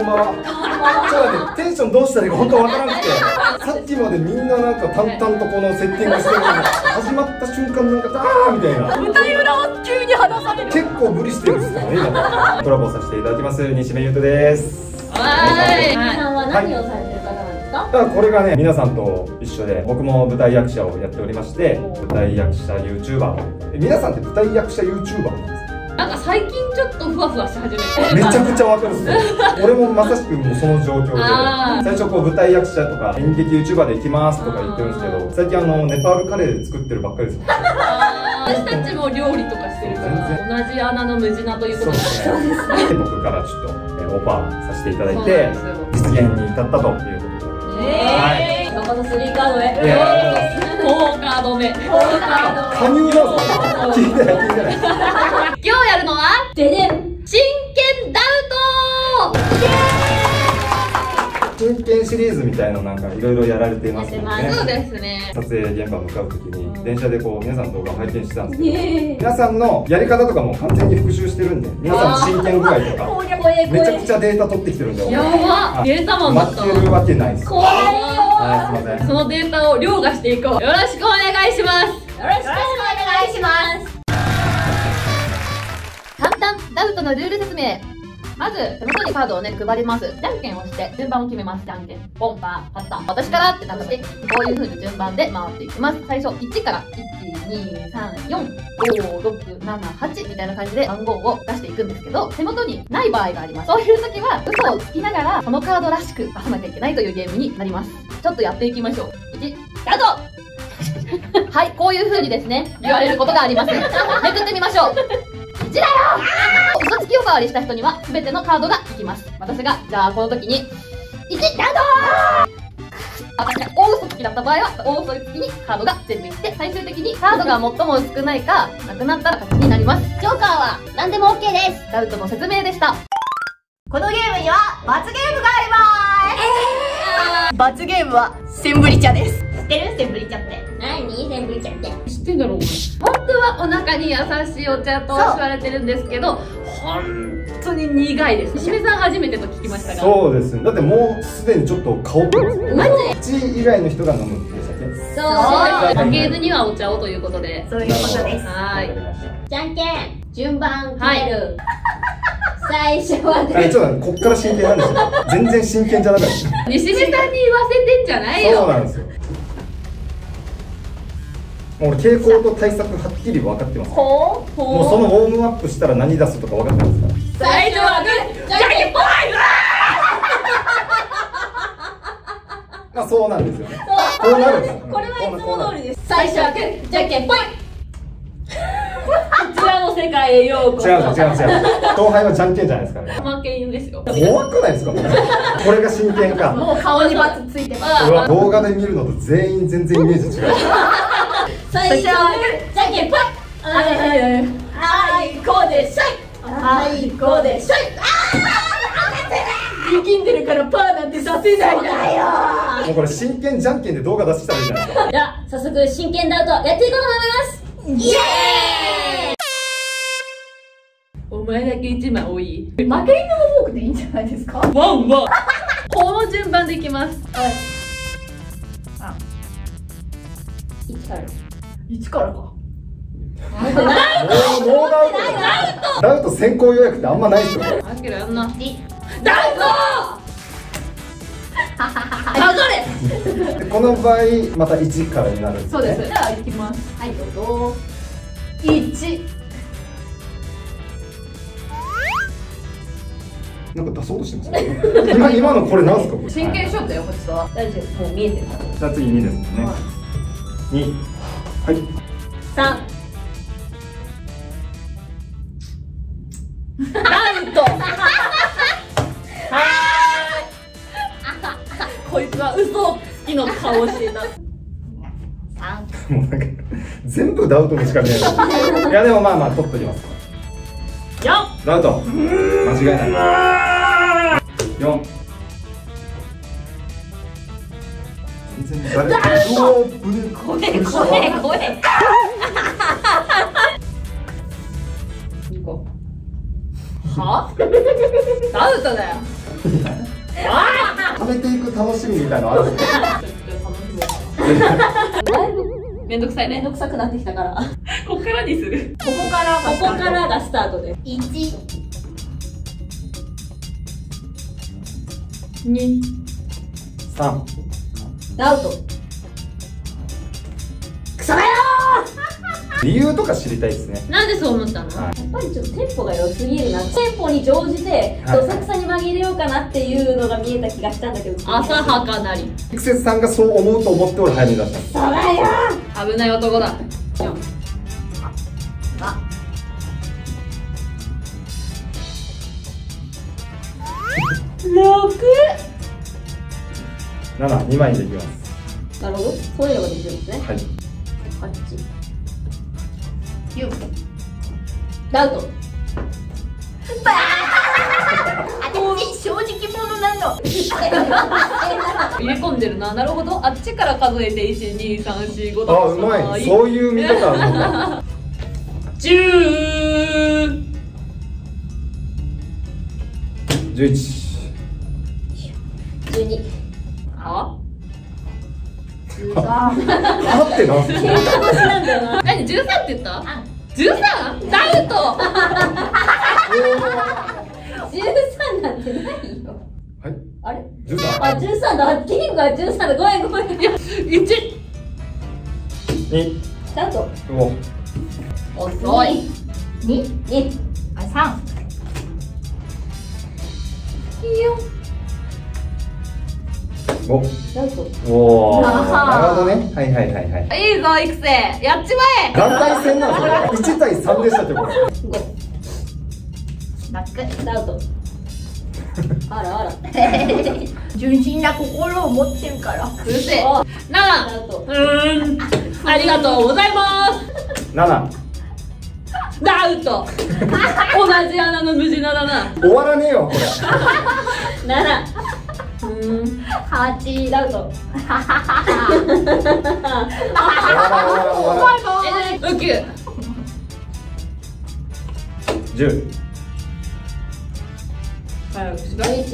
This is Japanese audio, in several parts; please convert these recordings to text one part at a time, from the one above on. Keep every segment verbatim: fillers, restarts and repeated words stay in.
んばんは。ちょっと待って、テンションどうしたらいいか本当わからなくて、さっきまでみんななんか淡々とこのセッティングしてるのに、始まった瞬間なんかあーみたいな。 舞台裏を急に話される。 結構無理してるんですからね、今。コラボさせていただきます西目優斗です。 はい。 皆さんは何をされてる方なんですか？ だからこれがね、皆さんと一緒で、僕も舞台役者をやっておりまして、舞台役者 YouTuber。え、皆さんって舞台役者 YouTuber なんですか？ なんか最近ちょっとふわふわし始めて。 めちゃくちゃわかるっすね。俺もまさしくもうその状況で、最初こう舞台役者とか演劇 YouTuber で行きますとか言ってるんですけど、最近あのネパールカレー作ってるばっかりですもん。 私たちも料理とかしてるから、同じ穴の無地なということで。 そうですね。僕からちょっとオファーさせていただいて、実現に至ったということで。 えそこのスリーカードへ。 フォーカード目。フォーカード。 加入なんすか？聞いてない聞いてない。 今日やるのはででん。 真剣ダウト。 真剣シリーズみたいななんかいろいろやられていますよね。 そうですね。 撮影現場向かうときに電車でこう皆さんの動画を拝見してたんですけど、皆さんのやり方とかも完全に復習してるんで、皆さんの真剣具合とかめちゃくちゃデータ取ってきてるんで、 やば。データマンだった待ってるわけないです。 怖いよ。 はい、すみません。 そのデータを凌駕していこう。よろしくお願いします。 よろしくお願いします。 簡単ダウトのルール説明。まず手元にカードをね配ります。じゃんけんをして順番を決めます。じゃんけんポンパーパッタン、私からってなって、こういう風に順番で回っていきます。最初いちからいち、に、さん、よん、ご、ろく、なな、はちみたいな感じで番号を出していくんですけど、手元にない場合があります。そういう時は嘘をつきながらこのカードらしく出さなきゃいけないというゲームになります。ちょっとやっていきましょう。いち、スタート。はい、こういう風にですね言われることがあります。めくってみましょう。いちだよ。嘘つきおかわりした人には全てのカードがいきます。私がじゃあこの時にいちスタート。私が大嘘つきだった場合は大嘘つきにカードが全部いって、最終的にカードが最も少ないかなくなったら勝ちになります。 ジョーカーは何でも オーケー です。 ダウトの説明でした。 このゲームには罰ゲームがあります。罰ゲームはセンブリ茶です。知ってる？センブリ茶って何？センブリ茶って知ってんだろう。本当はお腹に優しいお茶と言われてるんですけど、本当に苦いです。しめさん初めてと聞きましたが。 そうですね。だってもうすでにちょっと香ってますね。 マジ？口以外の人が飲むっていう酒。 そう。 負けずにはお茶をということで。 そういうことです。 はい。 じゃんけん順番決める。最初はね。ちょっとこっから真剣なんですよ。全然真剣じゃなかった。 西見さんに言わせてんじゃないよ。 そうなんですよ。もう傾向と対策はっきり分かってます。 ほうもうそのウォームアップしたら何出すとか分かってますから。 最初はグーじゃんけんぽい。 まあそうなんですよね。こうなるんですよ。 これはいつも通りです。最初はグーじゃんけんぽい。こちらの世界へようこそ。 違う違う違う。後輩はじゃんけんじゃないですかね。 負け犬ですよ。 怖くないですか？これが真剣か。 もう顔にバツついてます。 これは動画で見るのと全員全然イメージ違う。 最初はグーじゃんけんぽい。あいこでしょい。あいこでしょい。力んでるからパーなんてさせないんだよ。 もうこれ真剣じゃんけんで動画出したらいいじゃないですか。 じゃあ早速真剣ダウトやっていこうと思います。イエーイ。 お前だけ一枚多い。 負け犬の多くていいんじゃないですか？ ワンワン。この順番でいきます。 はい。あ、いちから。いちからか。 もうノーダウト。ダウト先行予約ってあんまないですよ。 あけどやんな。 ダウト。あ、それ。 この場合またいちからになるんですね。 そうです。じゃあいきます。 はい、どうぞ。いち。 なんか出そうとしてますね。今今のこれなんすか？これ真剣勝負だよこっちは。 大丈夫、もう見えてるから。 じゃあ次にですもんね。に。はい。 さん。なんと。 こいつは嘘つきの顔をしていた。 さん。 もうなんか全部ダウトにしか見えない。いやでもまあまあ取っときます。 よん。 ダウト。間違いない。よん。全然誰うおーぶね。 これこれこれ。 にこ。 はダウトだよ。 食べていく楽しみみたいなのあるんですよ。 めんどくさいね。めんどくさくなってきたから。ここからにする。ここからここからがスタートです。いち、に、 さん。 ダウト。クソだよー。理由とか知りたいですね。 なんでそう思ったの？やっぱりちょっとテンポが良すぎるな。テンポに乗じてどさくさに紛れようかなっていうのが見えた気がしたんだけど。浅はかなり。 エクセスさんがそう思うと思って俺早めに出したんです。 そうだよ。危ない男だ。よん。あ。ろく。 なな、にまいでいきます。 なるほど。そういうのができるんですね。 はい。 はち。きゅう。ダウト。 私正直者なの。 入れ込んでるな。なるほど。あっちから数えていち、に、さん、よん、ごだ。 あ、うまい。そういう見方あるのか。 じゅう。 じゅういち。 じゅうに。 は？ じゅうさん。 はってなんすか？ なんだよな。何？じゅうさんって言った？じゅうさん？ダウト。じゅうさんなんてないよ。 はい。 あれ？ じゅうさん。 あ、じゅうさんだ。キングがじゅうさんだ。ごめんごめん。いや、いち。 に。 ダウト。 ご。 遅い。 に、に、あ、さん。 いいよ。 ご。 ダウト。 おお。なるほどね。はいはいはいはい。 いいぞ育成。やっちまえ。 団体戦なんですよ。いちたいさんでしたってこれ。 ご。ラック。ダウト。 あらあら。 純真な心を持ってるから。 うるせえ。なな。 ダウト。 うーん。ありがとうございます。 なな。 ダウト。同じ穴の無地なだな。 終わらねえよこれ。 なな。うーん。 はち。ダウト。 終わら終わら終わら。 ウキュ。 じゅう。 早くしじゅういち。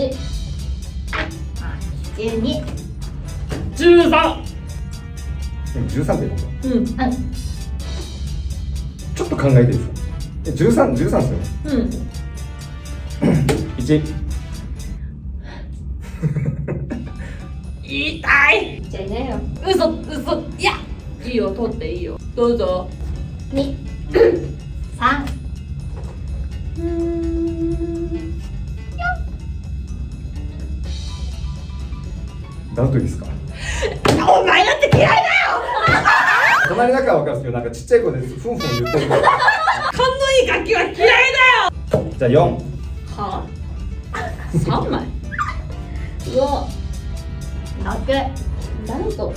じゅうに。 じゅうさん。 じゅうさんってこと？ うん。 ちょっと考えていいですか？え、じゅうさん、じゅうさんですよ。 うん。 いち。 痛い。 じゃあいねよ。 嘘嘘。いや。いいよ取っていいよ。どうぞ。 に。さん。 うーん。 ダウトいいですか？ お前だって嫌いだよ。 隣だから分かるんですけど、なんかちっちゃい声でふんふん言ってるから。 勘のいいガキは嫌いだよ。 じゃあよん。 はあ。さんまい。 ご。ろく。ダウト。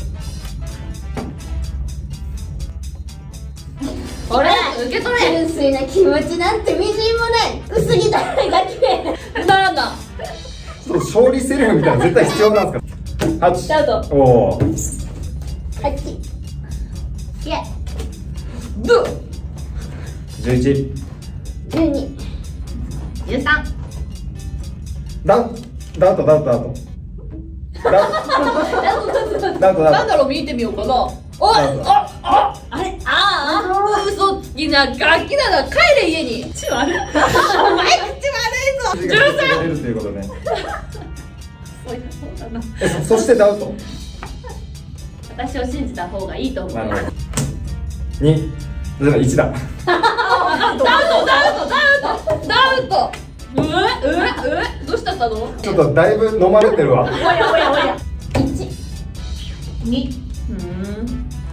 これ受け取れ。 純粋な気持ちなんてみじんもない薄汚いだけ。 なんだ。 ちょっと勝利セリフみたいなの絶対必要なんですか？はち。 ダウト。 おお。 はち。いや。 ブ。 じゅういち。 じゅうに。じゅうさん。 ダウダウトダウトダウト。ダウトダウトダウト。 なんだろう見てみようかな。おい、あ、あ、あれ、ああ、嘘つきなガキだな。帰れ家に。口悪い。お前口悪いぞ。じゅうさん。 出るということね。 そうだな。 え、そ、そしてダウト。 私を信じた方がいいと思う。 なるほど。に。例えばいちだ。 ダウトダウトダウトダウト。うえうえうえどうしちゃったの？ ちょっとだいぶ飲まれてるわ。 おやおやおや。いち。に。 うん。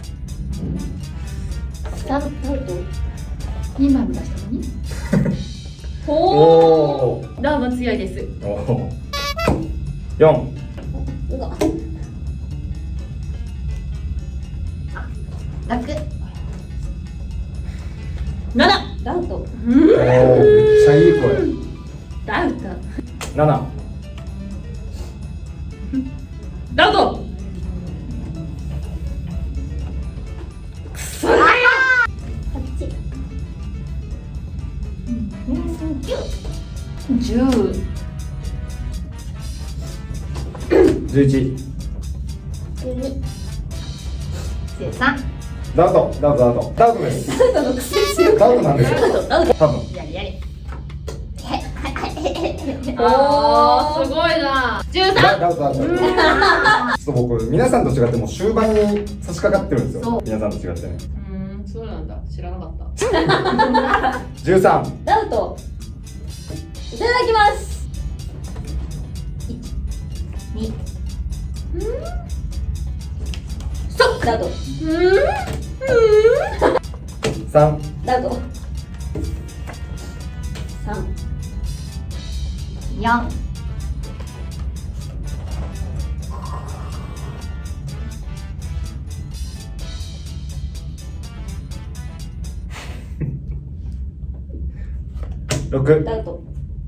さん。ダウト。 にまいも出したのに。 おおお。 お。 ラーマ強いです。 おお。よん。 うわ。ラック。 なな。 ダウト。 おお、めっちゃいい声。 ダウト。 なな。 ダウト。くそー。 はち。きゅう。 じゅう。 じゅういち。 じゅうに。じゅうさん。 ダウト、ダウト、ダウト、ダウトです。 ダウトの癖強く。 ダウトなんですよ。 ダウト。 多分。 やりやり。 おー、すごいな。じゅうさん。 ダウト、ダウト。ちょっと僕、皆さんと違ってもう終盤に差し掛かってるんですよ。皆さんと違ってね。 うん、そうなんだ。知らなかった。 じゅうさん。 ダウト。いただきます。いち、に。ストップ。ダウト。 さん。 ダウト。さん。よん。 ろく。 ダウト。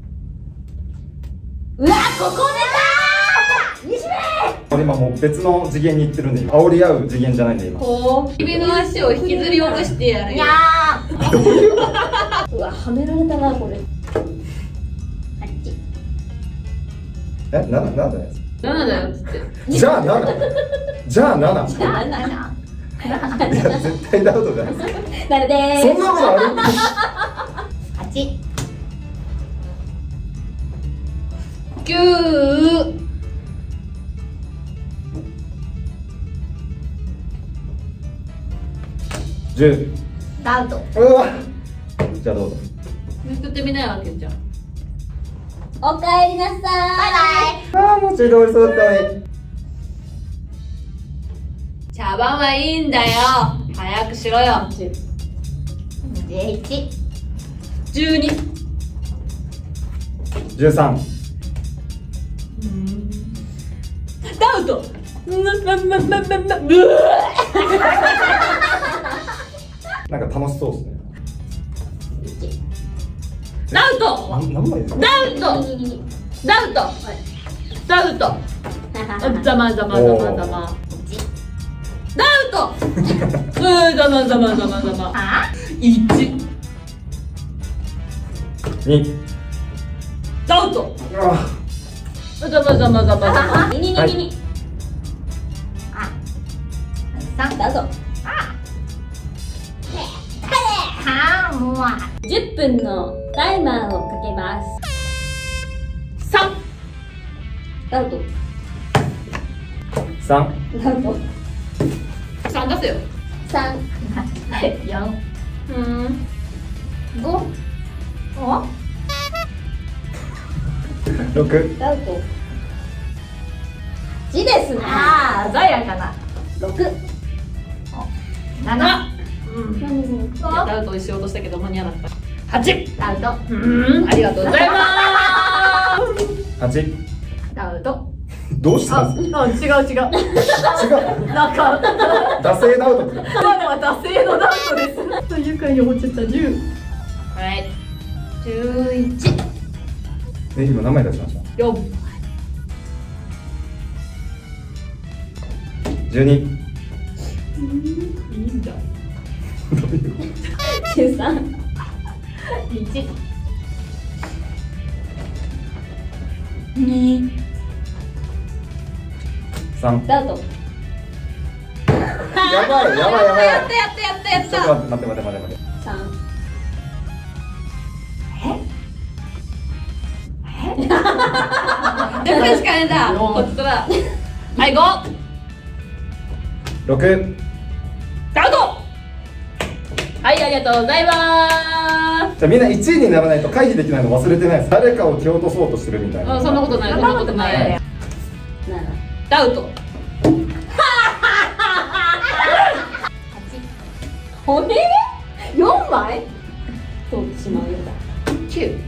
うわ、ここでだー。にしめ。 俺今もう別の次元に行ってるんで、今煽り合う次元じゃないんで今。 こう、君の足を引きずり落としてやるよ。 にゃー。うわ、はめられたな、これ。はち。 え、なな、なんだよ。 ななだよっつって。 じゃあなな。じゃあなな。いじゃあ、なな。 や絶対ダウトじゃないですか。 なるでーす。 そんなことある？ はち。 きゅう。 じゅう。 ダウト。 うわ。じゃあどうぞ。 めくってみなよ、あけちゃん。 おかえりなさーい。バイバイ。 ああ、もうちょいで終わりそうだったのに。 茶番はいいんだよ。早くしろよ。 じゅういち。 じゅうに。 じゅうさん。 ダウト。 なんか楽しそうですね。 ダウト。 なん何枚ですか？ ダウト。ダウト。ダウト。ざまざまざまざま。ダウト。うん、ざまざまざまざま。いち。 に。 ダウト。 うわ。 ざまざまざまざま。 ににににに。あ。さんダウト。あ。はあ、もう。じゅっぷんのタイマーをかけます。 さん。 ダウト。 さん。 ダウト。 さん出せよ。 さん。よん。 うん。 ご。お。 ろく。 ダウト。じですね。ああ、鮮やかな。ろく。なな。うん。 ダウトしようとしたけど間に合わなかった。はち。 ダウト。 うん、ありがとうございます。 はち。 ダウト。 どうしたんですか？ あ、違う違う。 違う。 なんか、 惰性ダウトって。 今のは惰性のダウトです。というかに落ちたじゅう。 はい。じゅういち。 え、今何枚出しました？ よん。 じゅうに。 いいんだ。 じゅうさん。いち。に。 さん。 ダウト。 やばい、やばい、やばい。 やったやったやったやっちょっとた。 待って待って待って待って待って。 さん。 じゃあこれしかねえんだ。こっちとら。はい、ご。 ろく。 ダウト。はい、ありがとうございます。 じゃあみんないちいにならないと回避できないの忘れてないです。誰かを蹴落とそうとしてるみたいな。 あ、そんなことない、そんなことない。ダウト。 ほれよんまい取ってしまうようだ。 きゅう。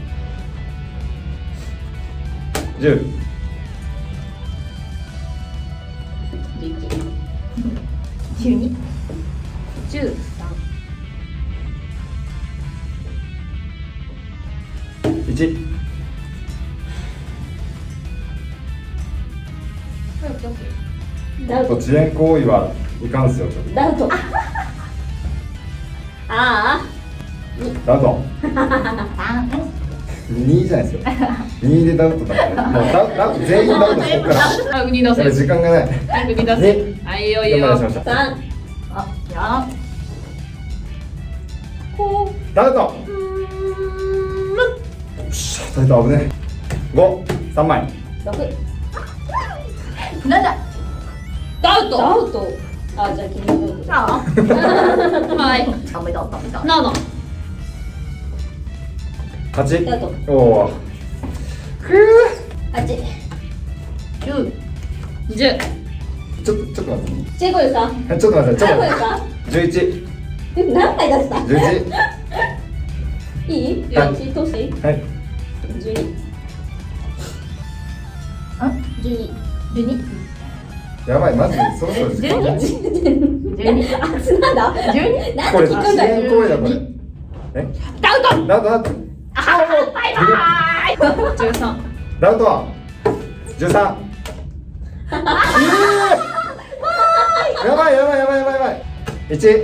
じゅう。 じゅういち。じゅうに。 じゅうさん。 いち。 ダウト。 遅延行為はいかんすよ、ちょっと。 ダウト。ああ。 ダウト。 さん。 にじゃないですよ。にでダウトだから。もうダウト、ダウト全員ダウトここから。 早くに出せ。 時間がない。 早くに出せ。はい、いいよいいよ。 さん。 あ、じゃあ。こう。 ダウト。よっしゃ、ダウト危ねえ。ご、さんまい。 ろく。なんだ。ダウト。ダウト。あ、じゃあ君のダウト。ああ。はい。ダメだったみたい。なな。 はち。 ダウト。 おお。くう。 はち。きゅう。じゅう。 ちょっと、ちょっと待って。 ちえこですか。 ちょっと待って、ちょっと待って。じゅういち。 何回出した。 じゅういち。 いい。じゅういち、通していい。 はい。 じゅうに。あ、じゅうに。じゅうに。 やばい、マジで、そろそろ時間ない。 じゅうに。あ、なんだ。じゅうに。なんで聞くんだよ。 これ、これ。え。 ダウト。 ダウト、ダウト。 あ、バイバイ。じゅうさん。 ダウトは。じゅうさん。やばい、やばい、やばい、やばい、やばい。いち。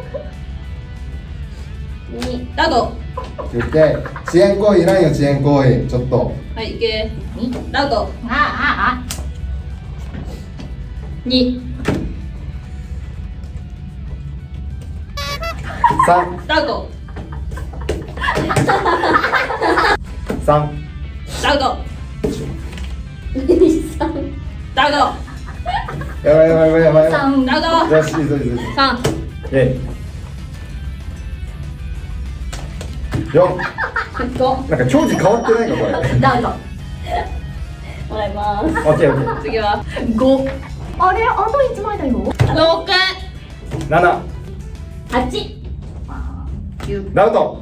に。ダウト。 言って、遅延行為いないよ、遅延行為、ちょっと。 はい、いけ。に。ダウト。ああ、ああ。に。 さん。 ダウト。 さん。 ダウト。に、さん。ダウト。 やばい、やばい、やばい、やばい。 さん。ダウト。 よし、いいぞ、いいぞ。 さん。 えい。よん。なんか長時変わってないか、これ。 ダウト。もらいます。 オッケー、オッケー。 次はご。あれ、あと一枚だよ。ろく。 なな。 はち。きゅう。 ダウト。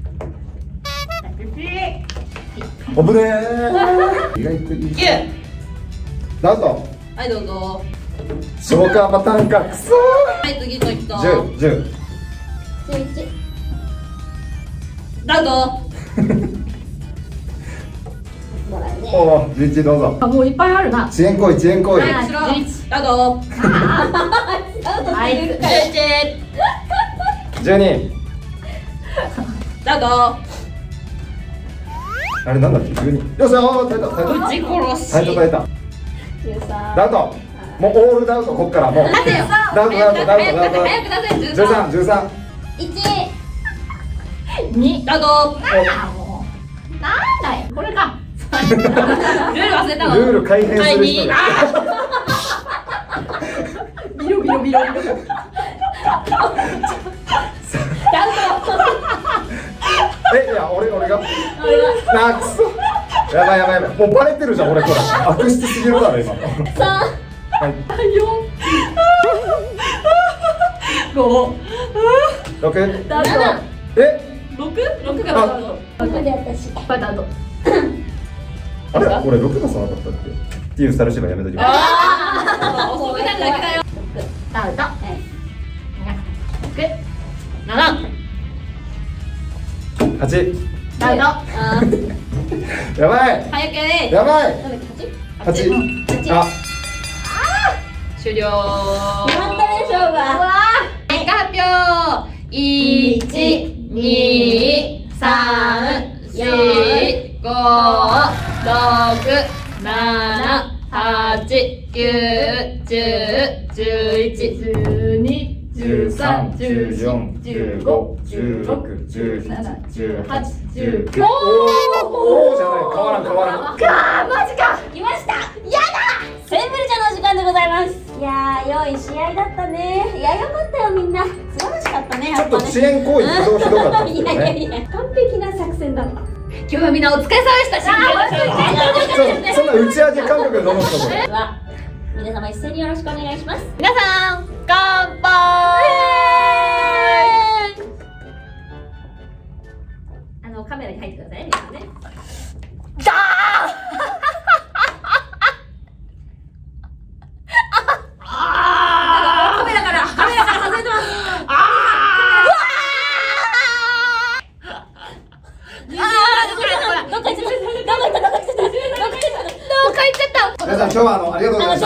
おぶねー。意外といい。 きゅう。 ダウト。 はい、どうぞ。 消化パターンか、くそはい、次の人。 ー。じゅう、じゅう。 じゅういち。ダウト。 おお、じゅういちどうぞ。 あ、もういっぱいあるな。 遅延行為、遅延行為。 はい、じゅういち。ダウト。はい、じゅういち。 じゅうに。 ダウト。 あれなんだっけ、じゅうに。よっしゃー、耐えた、耐えた。 ぶち殺し。 耐えた、耐えた。 じゅうさん。 ダウト。もうオールダウト、こっからもう。 待てよ。 ダウト、ダウト、ダウト、ダウト。 早く出せ。 じゅうさん、じゅうさん。 いち。に。ダウト。なんだよ。これか。ルール忘れたの。 ルール改変する人が。 ビロビロビロビロ。ダウト。 え、いや、俺、俺が。なくそ。やばい、やばい、やばい。もうバレてるじゃん、俺これ。悪質すぎるだろ、今。 さん。はい。よん。ご。 ろく。 ダウト。 え。 六。六がダウト。六で私。これダウト。 あれ、俺ろくがさなかったっけっていうスタイル芝居やめときます。 ああ、遅くなるだけだよ。ダウト。六。七。 はち。 ダウト。 やばい。 早く。 やばい。はち。あ。 終了。決まったでしょうが。結果発表。いち、に、さん、よん、ご、ろく、なな、はち、きゅう、じゅう、じゅういち、じゅうに、じゅうさん、じゅうよん、じゅうご、じゅうろく、じゅうなな、じゅうはち、じゅうきゅう。おおーじゃない、変わらん変わらん。 かー、マジか。来ました。やだ。センブリちゃんのお時間でございます。いやー、良い試合だったね。いや、よかったよ、みんな。素晴らしかったね。 ちょっと遅延行為、ひどひどかったんですけどね。 いやいやいや、完璧な作戦だった。今日はみんなお疲れ様でした。 そんな打ち上げ感覚で飲む人これ。 では、皆様一斉によろしくお願いします。皆さん、乾杯。あのカメラに入ってくださいね。皆さんね。だー。カメラからカメラから外れてます。ああ。どっか行っちゃった。どっか行っちゃった。どっか行っちゃった。どっか行っちゃった。 皆さん、今日はあのありがとうございました。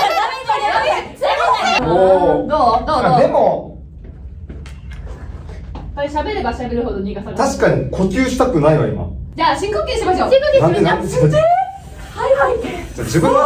おお。 どうどうどう。 でも。これ喋れば喋るほど苦さが。 確かに呼吸したくないわ今。 じゃあ深呼吸しましょう。 深呼吸しましょう。 なんでなんではいはいって。 自分の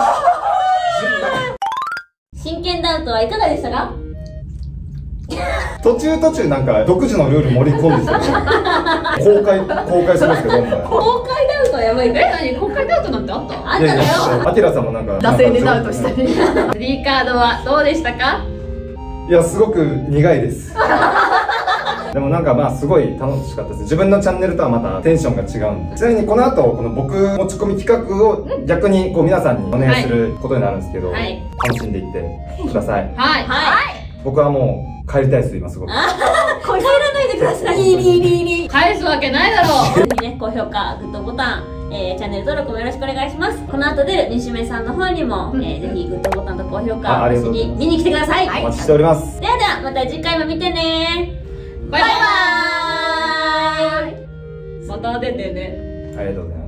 真剣ダウトはいかがでしたか？ 途中途中なんか独自のルール盛り込んでた公開公開しますけど、 公開ダウトはやばい。 え、何公開ダウトなんてあった？ あったのよ。 アキラさんもなんか惰性でダウトしたり。 スリーカードはどうでしたか？ いや、すごく苦いですでもなんかまあすごい楽しかったです。自分のチャンネルとはまたテンションが違うんで。ちなみにこの後この僕持ち込み企画を逆にこう皆さんにお願いすることになるんですけど、はい、楽しんでいってください。 はいはい。 僕はもう帰りたいです、今すごく。 帰らないでください。いいいいいい。 返すわけないだろう。 ぜひね、高評価、グッドボタン、えー、チャンネル登録もよろしくお願いします。この後出る西目さんの方にも、うん、えー、ぜひグッドボタンと高評価をに見に来てください。 お待ちしております。 ではでは、また次回も見てね。バイバーイ。また出てね。 ありがとうございます。